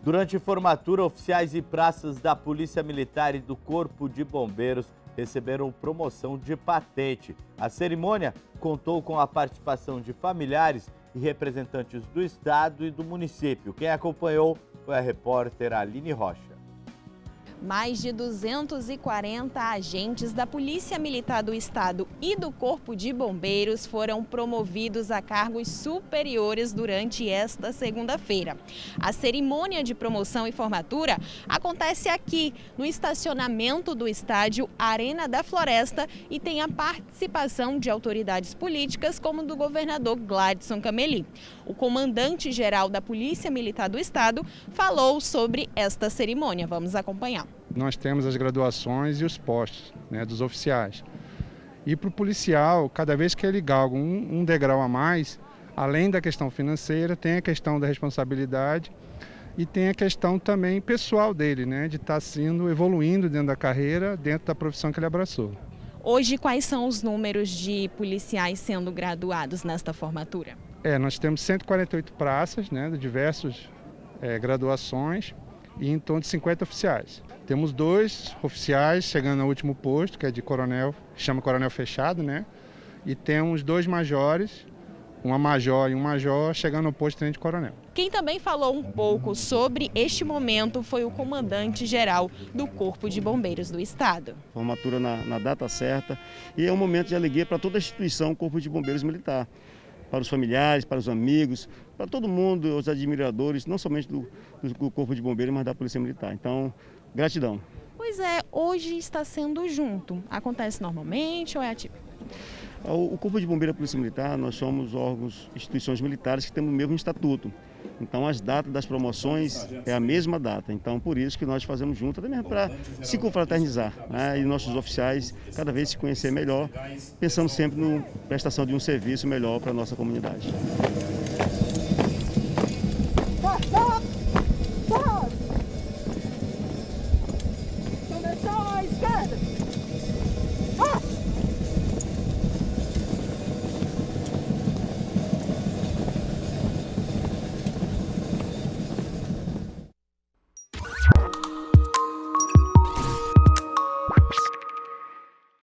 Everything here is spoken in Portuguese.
Durante formatura, oficiais e praças da Polícia Militar e do Corpo de Bombeiros receberam promoção de patente. A cerimônia contou com a participação de familiares e representantes do estado e do município. Quem acompanhou foi a repórter Aline Rocha. Mais de 240 agentes da Polícia Militar do Estado e do Corpo de Bombeiros foram promovidos a cargos superiores durante esta segunda-feira. A cerimônia de promoção e formatura acontece aqui, no estacionamento do estádio Arena da Floresta, e tem a participação de autoridades políticas como do governador Gladson Cameli. O comandante-geral da Polícia Militar do Estado falou sobre esta cerimônia. Vamos acompanhar. Nós temos as graduações e os postos, né, dos oficiais. E para o policial, cada vez que ele galga um degrau a mais, além da questão financeira, tem a questão da responsabilidade e tem a questão também pessoal dele, né, de estar evoluindo dentro da carreira, dentro da profissão que ele abraçou. Hoje, quais são os números de policiais sendo graduados nesta formatura? Nós temos 148 praças, né, de diversas graduações e em torno de 50 oficiais. Temos 2 oficiais chegando ao último posto, que é de coronel, chama coronel fechado, né? E temos 2 majores, uma major e um major, chegando ao posto de tenente coronel. Quem também falou um pouco sobre este momento foi o comandante-geral do Corpo de Bombeiros do Estado. Formatura na data certa e é um momento de alegria para toda a instituição Corpo de Bombeiros Militar. Para os familiares, para os amigos, para todo mundo, os admiradores, não somente do Corpo de Bombeiros, mas da Polícia Militar. Então, gratidão. Pois é, hoje está sendo junto. Acontece normalmente ou é atípico? O Corpo de Bombeiros e a Polícia Militar, nós somos órgãos, instituições militares que temos o mesmo estatuto. Então, as datas das promoções é a mesma data. Então, por isso que nós fazemos junto, até mesmo para se confraternizar, né? E nossos oficiais cada vez se conhecer melhor, pensando sempre na prestação de um serviço melhor para a nossa comunidade.